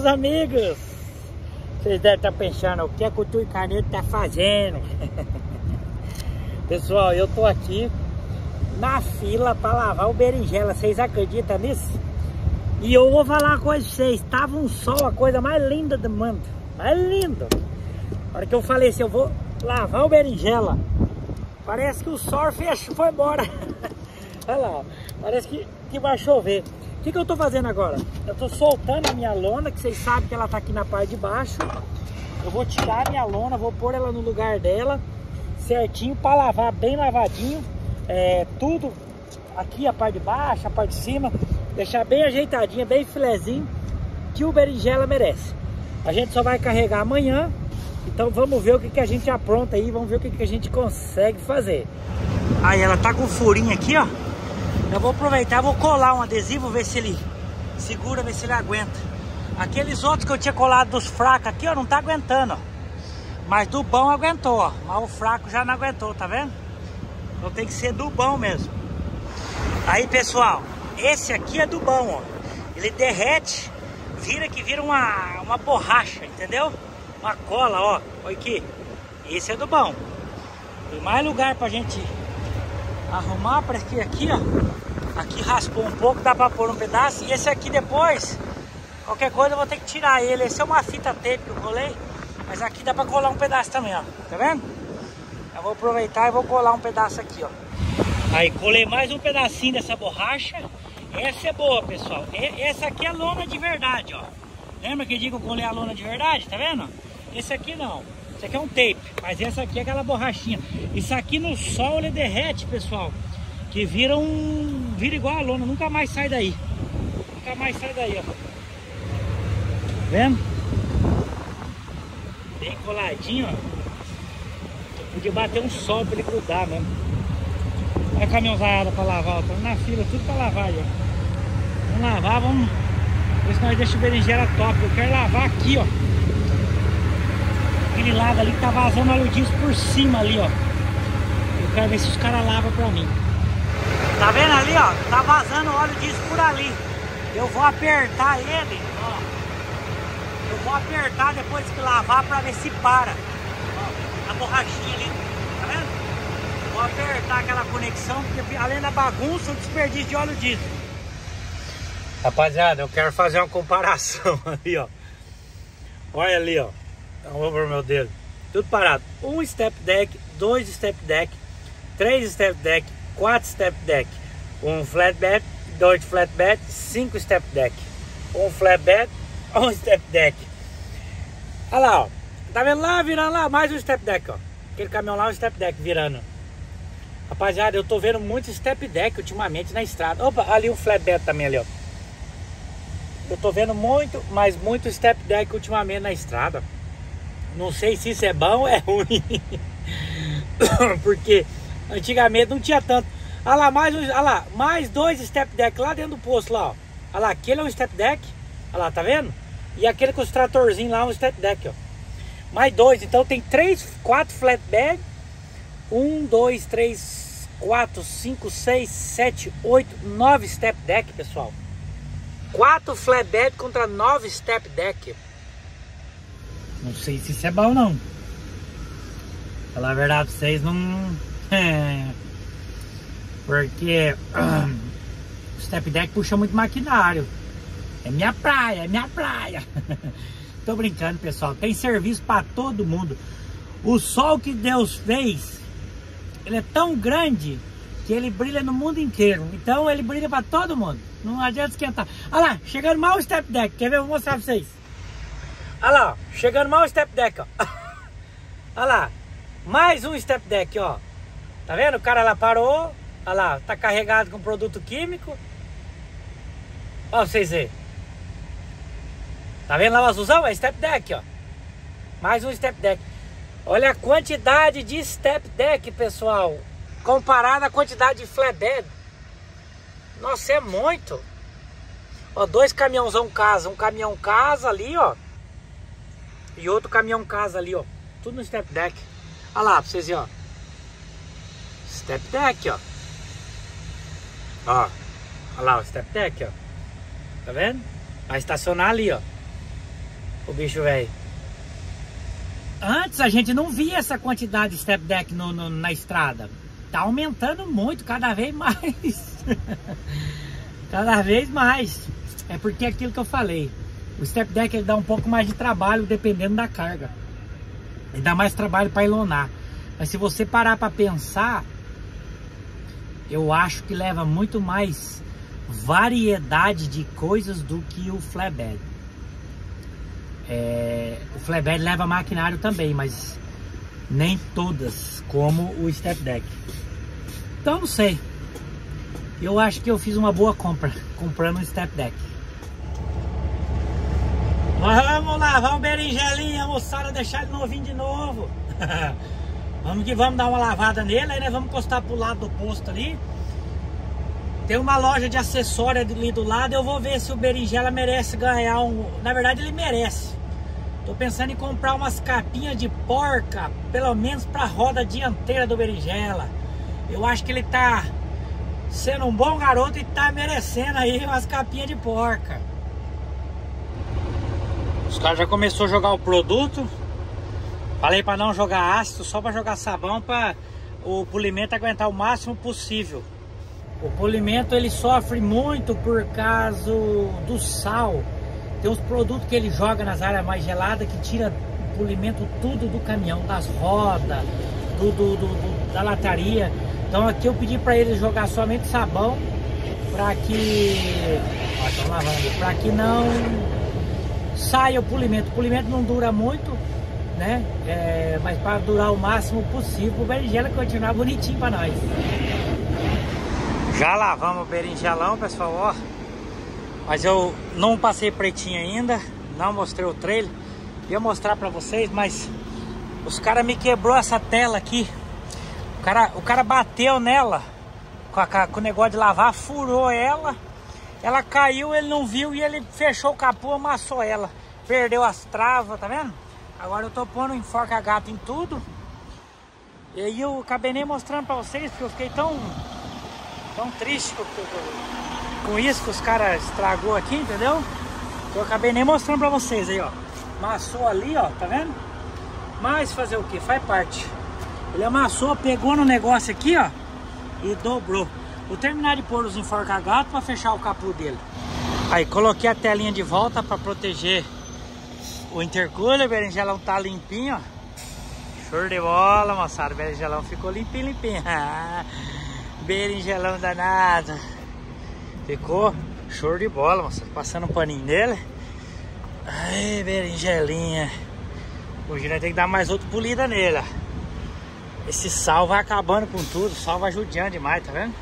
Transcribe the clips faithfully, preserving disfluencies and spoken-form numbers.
meus amigos! Vocês devem estar pensando o que é que o Tui Carneiro tá fazendo. Pessoal, eu tô aqui na fila para lavar o berinjela. Vocês acreditam nisso? E eu vou falar uma coisa pra vocês. Tava um sol, a coisa mais linda do mundo. Mais linda. Na hora que eu falei assim, eu vou lavar o berinjela, parece que o sol fechou, foi embora. Olha lá, ó. Parece que, que vai chover. O que, que eu tô fazendo agora? Eu tô soltando a minha lona, que vocês sabem que ela tá aqui na parte de baixo. Eu vou tirar a minha lona, vou pôr ela no lugar dela, certinho, para lavar bem lavadinho. É, tudo aqui, a parte de baixo, a parte de cima. Deixar bem ajeitadinha, bem filezinho, que o berinjela merece. A gente só vai carregar amanhã. Então vamos ver o que, que a gente apronta aí. Vamos ver o que, que a gente consegue fazer. Aí ela tá com um furinho aqui, ó. Eu vou aproveitar, vou colar um adesivo, ver se ele segura, ver se ele aguenta. Aqueles outros que eu tinha colado dos fracos aqui, ó, não tá aguentando, ó. Mas do bom aguentou, ó. Mas o fraco já não aguentou, tá vendo? Então tem que ser do bom mesmo. Aí, pessoal, esse aqui é do bom, ó. Ele derrete, vira que vira uma, uma borracha, entendeu? Uma cola, ó. Olha aqui. Esse é do bom. Tem mais lugar pra gente arrumar. Parece que aqui, ó. Aqui raspou um pouco, dá pra pôr um pedaço. E esse aqui depois, qualquer coisa eu vou ter que tirar ele. Esse é uma fita tape que eu colei. Mas aqui dá pra colar um pedaço também, ó. Tá vendo? Eu vou aproveitar e vou colar um pedaço aqui, ó. Aí colei mais um pedacinho dessa borracha. Essa é boa, pessoal. Essa aqui é lona de verdade, ó. Lembra que eu digo que eu colei a lona de verdade? Tá vendo? Esse aqui não. Esse aqui é um tape. Mas essa aqui é aquela borrachinha. Isso aqui no sol ele derrete, pessoal. Que vira um... Vira igual a lona. Nunca mais sai daí. Nunca mais sai daí, ó. Tá vendo? Bem coladinho, ó. Podia bater um sol pra ele grudar mesmo. Olha a caminhãozada pra lavar, ó. Estamos na fila, tudo pra lavar aí, ó. Vamos lavar, vamos ver se nós deixamos o berinjela top. Eu quero lavar aqui, ó. Aquele lado ali que tá vazando óleo diesel por cima ali, ó. Eu quero ver se os caras lavam pra mim. Tá vendo ali, ó? Tá vazando óleo diesel por ali. Eu vou apertar ele, ó. Eu vou apertar depois que lavar pra ver se para. Ó, a borrachinha ali, tá vendo? Vou apertar aquela conexão, porque além da bagunça, o desperdício de óleo diesel. Rapaziada, eu quero fazer uma comparação ali, ó. Olha ali, ó. Então, vou pro meu dedo. Tudo parado. Um step deck, dois step deck, três step deck, quatro step deck, um flatbed, dois flatbed, cinco step deck, um flatbed, um step deck. Olha lá, ó. Tá vendo lá, virando lá, mais um step deck, ó. Aquele caminhão lá, um step deck virando. Rapaziada, eu tô vendo muito step deck ultimamente na estrada. Opa, ali um flatbed também ali, ó. Eu tô vendo muito, mas muito step deck ultimamente na estrada. Não sei se isso é bom ou é ruim. Porque antigamente não tinha tanto. Olha lá, mais um, olha lá, mais dois step deck lá dentro do posto lá, ó. Olha lá, aquele é um step deck. Olha lá, tá vendo? E aquele com os tratorzinhos lá é um step deck, ó. Mais dois, então tem três, quatro flatbed. Um, dois, três, quatro, cinco, seis, sete, oito, nove step deck, pessoal. Quatro flatbed contra nove step deck. Não sei se isso é bom, não. Falar a verdade pra vocês, não... É... Porque... Uh, o step deck puxa muito maquinário. É minha praia, é minha praia. Tô brincando, pessoal. Tem serviço pra todo mundo. O sol que Deus fez, ele é tão grande que ele brilha no mundo inteiro. Então ele brilha pra todo mundo. Não adianta esquentar. Olha lá, chegando mal o step deck. Quer ver? Eu vou mostrar pra vocês. Olha lá, ó. Chegando mal o step deck, ó. Olha lá. Mais um step deck, ó. Tá vendo? O cara lá parou. Olha lá, tá carregado com produto químico. Ó, vocês verem. Tá vendo lá o azulzão? É step deck, ó. Mais um step deck. Olha a quantidade de step deck, pessoal. Comparado à quantidade de flatbed. Nossa, é muito. Ó, dois caminhãozão casa. Um caminhão casa ali, ó. E outro caminhão casa ali, ó. Tudo no step deck. Olha lá, pra vocês verem, ó. Step deck, ó. Ó. Olha lá o step deck, ó. Tá vendo? Vai estacionar ali, ó. o bicho velho. Antes a gente não via essa quantidade de step deck no, no, na estrada. Tá aumentando muito, cada vez mais. Cada vez mais. É porque é aquilo que eu falei. O step deck ele dá um pouco mais de trabalho dependendo da carga. Ele dá mais trabalho para ilonar. Mas se você parar para pensar, eu acho que leva muito mais variedade de coisas do que o flatbed. É, o flatbed leva maquinário também, mas nem todas como o step deck. Então não sei. Eu acho que eu fiz uma boa compra comprando um step deck. Vamos lavar o berinjelinha, moçada, deixar ele novinho de novo. Vamos que vamos dar uma lavada nele, aí nós vamos encostar pro lado do posto ali. Tem uma loja de acessório ali do lado, eu vou ver se o berinjela merece ganhar um... Na verdade ele merece. Tô pensando em comprar umas capinhas de porca, pelo menos pra roda dianteira do berinjela. Eu acho que ele tá sendo um bom garoto e tá merecendo aí umas capinhas de porca. Os caras já começou a jogar o produto. Falei para não jogar ácido, só para jogar sabão, para o polimento aguentar o máximo possível. O polimento ele sofre muito por causa do sal. Tem uns produtos que ele joga nas áreas mais geladas que tira o polimento tudo do caminhão, das rodas, do, do, do, do, da lataria. Então aqui eu pedi para ele jogar somente sabão para que, ó, estão lavando, para que não saia o polimento. O polimento não dura muito, né? É, mas para durar o máximo possível, o berinjela continuar bonitinho para nós. Já lavamos o berinjelão, pessoal, ó. Mas eu não passei pretinho ainda, não mostrei o trailer. Ia mostrar para vocês, mas os caras me quebrou essa tela aqui. O cara, o cara bateu nela com, a, com o negócio de lavar, furou ela. Ela caiu, ele não viu e ele fechou o capô, amassou ela. Perdeu as travas, tá vendo? Agora eu tô pondo um enforca-gato em tudo. E aí eu acabei nem mostrando pra vocês, porque eu fiquei tão, tão triste com, com, com isso que os caras estragou aqui, entendeu? Eu acabei nem mostrando pra vocês aí, ó. Amassou ali, ó, tá vendo? Mas fazer o que? Faz parte. Ele amassou, pegou no negócio aqui, ó, e dobrou. Vou terminar de pôr os enforca-gato para fechar o capô dele. Aí coloquei a telinha de volta para proteger o intercooler. O berinjelão tá limpinho, ó. Show de bola, moçada. O berinjelão ficou limpinho, limpinho. Berinjelão danado. Ficou show de bola, moçada. Passando um paninho nele. Ai, berinjelinha. Hoje nós temos que dar mais outra polida nele, ó. Esse sal vai acabando com tudo. O sal vai judiando demais, tá vendo?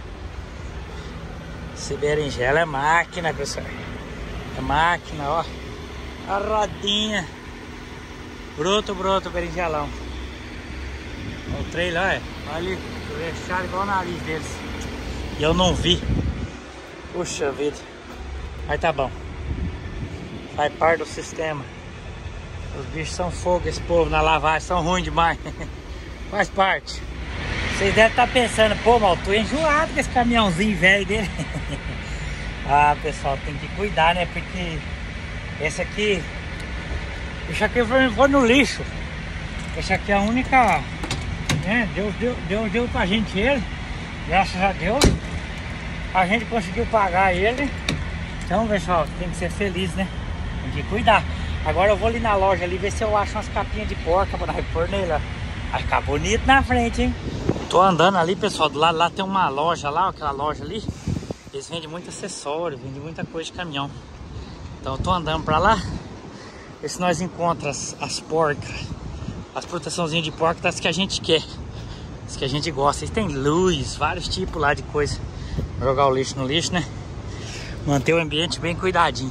Esse berinjela é máquina, pessoal. É máquina, ó. A rodinha. Broto, broto, berinjelão. O trailer, olha. Olha ali. Fecharam igual o nariz deles. E eu não vi. Puxa vida. Mas tá bom. Faz parte do sistema. Os bichos são fogo, esse povo na lavagem. São ruins demais. Faz parte. Vocês devem estar pensando, pô, mal, tô enjoado com esse caminhãozinho velho dele. Ah, pessoal, tem que cuidar, né? Porque esse aqui, esse aqui foi no lixo. Esse aqui é a única, né? Deus deu, Deus deu pra gente ele. Graças a Deus. A gente conseguiu pagar ele. Então, pessoal, tem que ser feliz, né? Tem que cuidar. Agora eu vou ali na loja ali ver se eu acho umas capinhas de porca pra pôr nele, ó. Vai ficar bonito na frente, hein? Tô andando ali, pessoal, do lado lá tem uma loja lá, aquela loja ali. Eles vendem muito acessório, vendem muita coisa de caminhão. Então eu tô andando pra lá. Ver se nós encontramos as, as porcas. As proteçãozinhas de porca das que a gente quer. As que a gente gosta. Eles tem luz, vários tipos lá de coisa. Jogar o lixo no lixo, né? Manter o ambiente bem cuidadinho.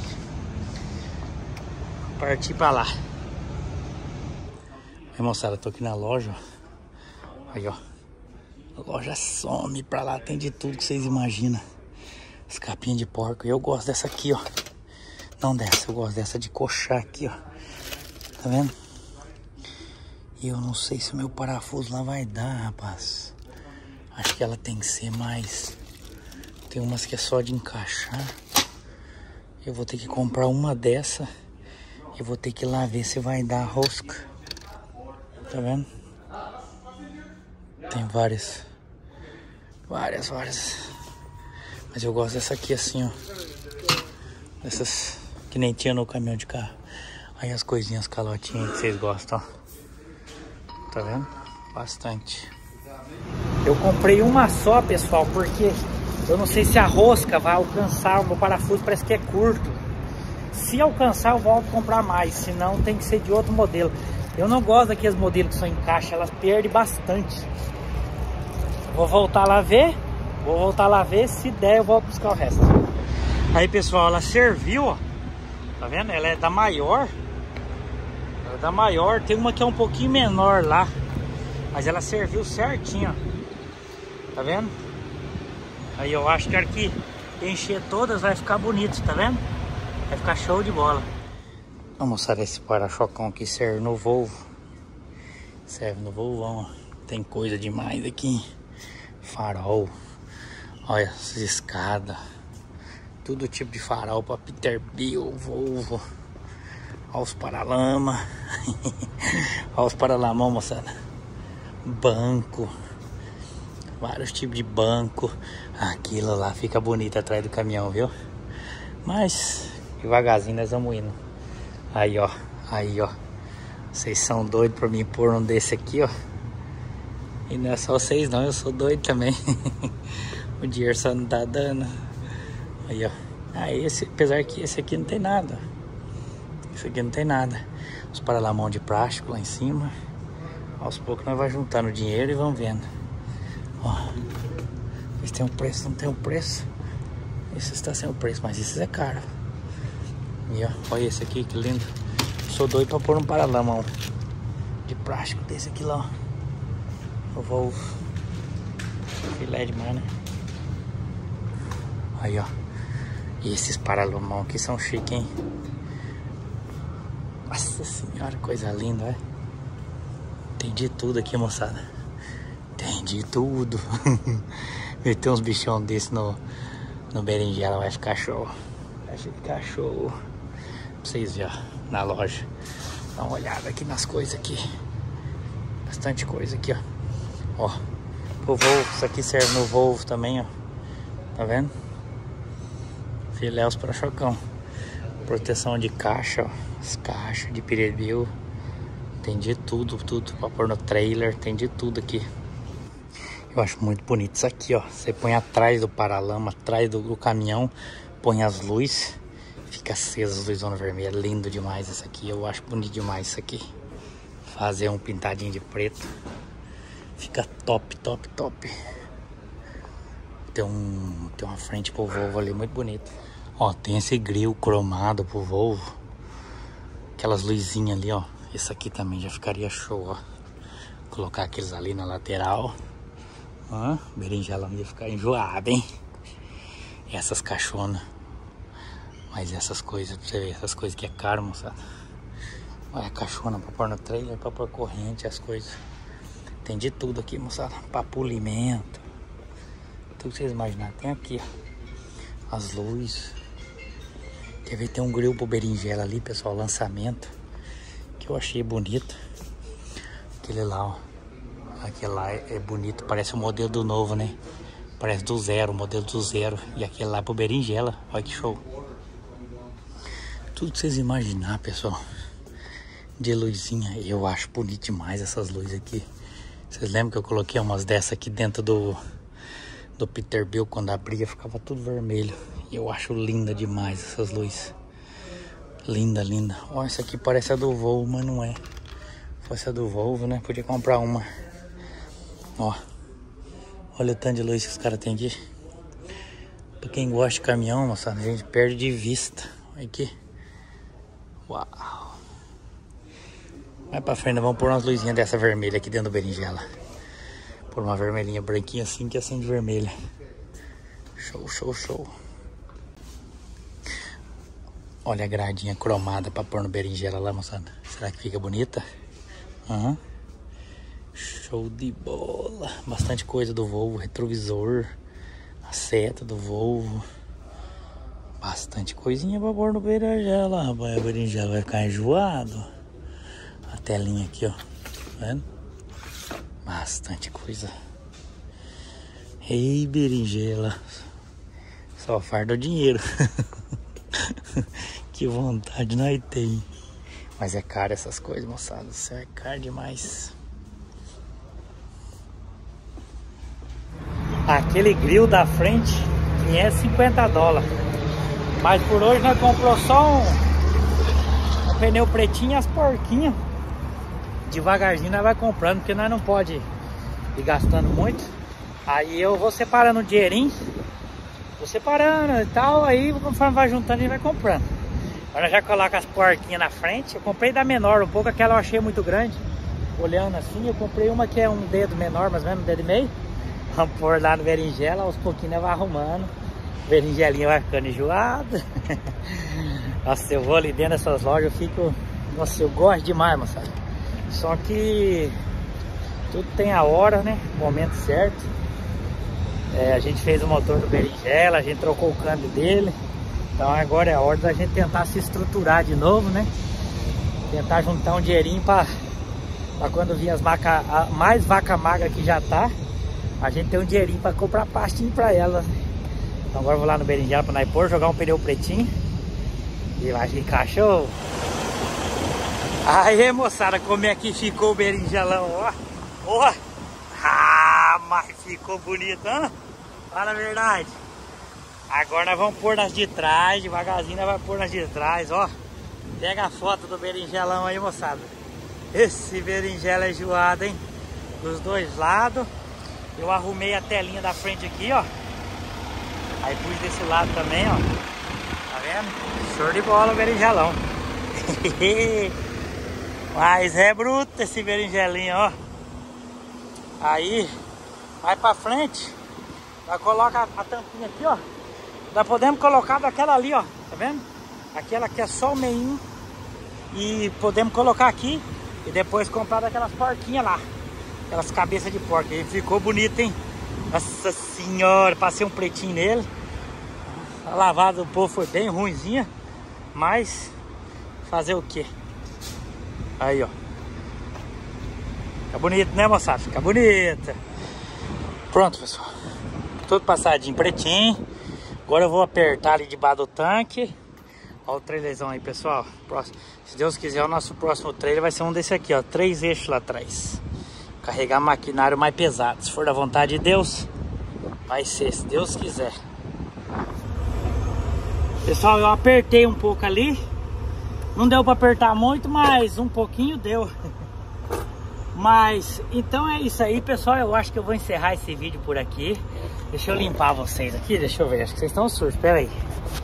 Partir pra lá. Aí, moçada, eu tô aqui na loja, ó. Aí, ó. A loja some pra lá, tem de tudo que vocês imaginam. As capinhas de porco. E eu gosto dessa aqui, ó. Não dessa, eu gosto dessa de coxar aqui, ó. Tá vendo? E eu não sei se o meu parafuso lá vai dar, rapaz. Acho que ela tem que ser mais... Tem umas que é só de encaixar. Eu vou ter que comprar uma dessa Eu vou ter que ir lá ver se vai dar rosca. Tá vendo? Tem várias. Várias, várias. Mas eu gosto dessa aqui assim, ó. Essas que nem tinha no caminhão de carro. Aí as coisinhas calotinhas que vocês gostam, ó. Tá vendo? Bastante. Eu comprei uma só, pessoal, porque eu não sei se a rosca vai alcançar. O meu parafuso parece que é curto. Se alcançar, eu volto a comprar mais. Senão tem que ser de outro modelo. Eu não gosto daqueles modelos que são em caixa. Elas perdem bastante. Vou voltar lá ver. Vou voltar lá ver. Se der, eu volto buscar o resto. Aí, pessoal, ela serviu, ó. Tá vendo? Ela é da maior. Ela é da maior. Tem uma que é um pouquinho menor lá. Mas ela serviu certinho, ó. Tá vendo? Aí eu acho que a hora que encher todas vai ficar bonito, tá vendo? Vai ficar show de bola. Vamos mostrar esse para-chocão aqui. Serve no Volvo. Serve no Volvão, ó. Tem coisa demais aqui. Farol. Olha essas escadas. Todo tipo de farol para Peterbilt, Volvo. Olha os paralama. Olha os paralamão, moçada. Banco. Vários tipos de banco. Aquilo lá fica bonito atrás do caminhão, viu? Mas devagarzinho nós vamos indo. Aí, ó. Aí, ó. Vocês são doidos pra mim pôr um desse aqui, ó. E não é só vocês não, eu sou doido também. O dinheiro só não tá dando. Aí, ó. Ah, esse, apesar que esse aqui não tem nada. Esse aqui não tem nada. Os paralamão de plástico lá em cima. Aos poucos nós vamos juntando dinheiro e vamos vendo. Ó. Esse tem um preço, não tem um preço. Esse está sem o preço, mas esse é caro. E ó, olha esse aqui, que lindo. Sou doido pra pôr um paralamão de plástico desse aqui lá, ó. Eu vou filé demais, né? Aí, ó. E esses paralamão aqui são chiques, hein? Nossa senhora, coisa linda, é? Tem de tudo aqui, moçada. Tem de tudo. Meter uns bichão desse no, no berinjela vai ficar show. Vai ficar show. Pra vocês verem, ó, na loja. Dá uma olhada aqui nas coisas aqui. Bastante coisa aqui, ó. Ó, o Volvo, isso aqui serve no Volvo também, ó. Tá vendo? Filé os para-chocão. Proteção de caixa, ó. As caixas de Peterbilt. Tem de tudo, tudo. Pra pôr no trailer, tem de tudo aqui. Eu acho muito bonito isso aqui, ó. Você põe atrás do paralama, atrás do, do caminhão, põe as luzes, fica acesa as luzes vermelhas. Lindo demais isso aqui. Eu acho bonito demais isso aqui. Fazer um pintadinho de preto. Fica top, top, top. Tem, um, tem uma frente pro Volvo ali muito bonito. Ó, tem esse grill cromado pro Volvo. Aquelas luzinhas ali, ó. Esse aqui também já ficaria show, ó. Colocar aqueles ali na lateral. Ó, berinjela não ia ficar enjoada, hein? Essas caixonas. Mas essas coisas, pra você ver, essas coisas que é caro, moçada. Olha a caixona pra pôr no trailer, pra pôr corrente, as coisas. Tem de tudo aqui, moçada. Pra polimento. Tudo que vocês imaginarem. Tem aqui, ó. As luzes. Quer ver? Tem um grill pro berinjela ali, pessoal. Lançamento. Que eu achei bonito. Aquele lá, ó. Aquele lá é bonito. Parece o modelo do novo, né? Parece do zero, o modelo do zero. E aquele lá é pro berinjela. Olha que show. Tudo que vocês imaginar, pessoal. De luzinha. Eu acho bonito demais essas luzes aqui. Vocês lembram que eu coloquei umas dessas aqui dentro do, do Peterbilt? Quando abria ficava tudo vermelho. E eu acho linda demais essas luzes. Linda, linda. Ó, essa aqui parece a do Volvo, mas não é. Se fosse a do Volvo, né? Podia comprar uma. Ó. Olha o tanto de luz que os caras têm aqui. Pra quem gosta de caminhão, moçada, a gente perde de vista. Olha aqui. Uau. Vai pra frente, vamos pôr umas luzinhas dessa vermelha aqui dentro do berinjela. Pôr uma vermelhinha branquinha assim que acende vermelha. Show, show, show. Olha a gradinha cromada pra pôr no berinjela lá, moçada. Será que fica bonita? Uhum. Show de bola. Bastante coisa do Volvo. Retrovisor. A seta do Volvo. Bastante coisinha pra pôr no berinjela, rapaz. A berinjela vai ficar enjoado. A telinha aqui, ó. Tá vendo? Bastante coisa. Ei, berinjela. Só farda o dinheiro. Que vontade nós tem. Mas é caro essas coisas, moçada. Isso é caro demais. Aquele grill da frente, quinhentos e cinquenta dólares. Mas por hoje nós comprou só um, um pneu pretinho e as porquinhas. Devagarzinho nós vai comprando, porque nós não pode ir gastando muito. Aí eu vou separando o dinheirinho. Vou separando e tal, aí conforme vai juntando a gente vai comprando. Agora já coloca as porquinhas na frente. Eu comprei da menor um pouco, aquela eu achei muito grande. Olhando assim, eu comprei uma que é um dedo menor, mais ou menos um dedo e meio. Vamos pôr lá no berinjela, aos pouquinhos nós vai arrumando. Berinjelinha vai ficando enjoada. Nossa, eu vou ali dentro dessas lojas, eu fico... Nossa, eu gosto demais, moçada. Só que tudo tem a hora, né? O momento certo. É, a gente fez o motor do berinjela, a gente trocou o câmbio dele. Então agora é a hora da gente tentar se estruturar de novo, né? Tentar juntar um dinheirinho para quando vir as vaca, a, mais vaca magra que já tá, a gente tem um dinheirinho para comprar pastinho para ela. Então agora eu vou lá no berinjela para nós pôr, jogar um pneu pretinho. E vai ficar show. Aí, moçada, como é que ficou o berinjelão, ó. Ó. Ah, mas ficou bonito, hein? Fala a verdade. Agora nós vamos pôr nas de trás, devagarzinho nós vamos pôr nas de trás, ó. Pega a foto do berinjelão aí, moçada. Esse berinjela é enjoado, hein? Dos dois lados. Eu arrumei a telinha da frente aqui, ó. Aí pus desse lado também, ó. Tá vendo? Show de bola o berinjelão. Mas é bruto esse berinjelinho, ó. Aí, vai pra frente. Nós coloca a, a tampinha aqui, ó. Nós podemos colocar daquela ali, ó. Tá vendo? Aquela que é só o meinho. E podemos colocar aqui. E depois comprar daquelas porquinhas lá. Aquelas cabeças de porco. E ficou bonito, hein? Nossa senhora, passei um pretinho nele. A lavada do povo foi bem ruinzinha. Mas fazer o quê? Aí, ó. Fica bonito, né, moçada? Fica bonita. Pronto, pessoal. Tudo passadinho pretinho. Agora eu vou apertar ali debaixo do tanque. Olha o trailerzão aí, pessoal. Próximo. Se Deus quiser, o nosso próximo trailer vai ser um desse aqui, ó. Três eixos lá atrás. Carregar maquinário mais pesado. Se for da vontade de Deus, vai ser, se Deus quiser. Pessoal, eu apertei um pouco ali. Não deu para apertar muito, mas um pouquinho deu. Mas, então é isso aí, pessoal. Eu acho que eu vou encerrar esse vídeo por aqui. Deixa eu limpar vocês aqui, deixa eu ver. Acho que vocês estão sujos, espera aí.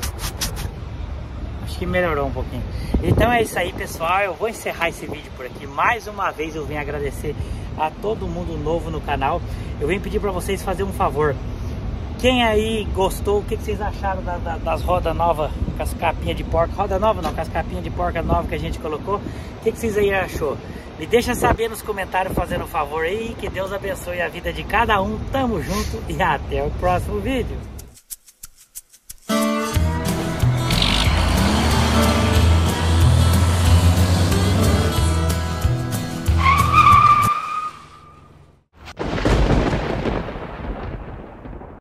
Acho que melhorou um pouquinho. Então é isso aí, pessoal. Eu vou encerrar esse vídeo por aqui. Mais uma vez eu venho agradecer a todo mundo novo no canal. Eu venho pedir para vocês fazer um favor. Quem aí gostou, o que, que vocês acharam da, da, das rodas novas com as capinhas de porca? Roda nova não, com as capinhas de porca nova que a gente colocou. O que, que vocês aí achou? Me deixa saber nos comentários fazendo um favor aí. Que Deus abençoe a vida de cada um. Tamo junto e até o próximo vídeo.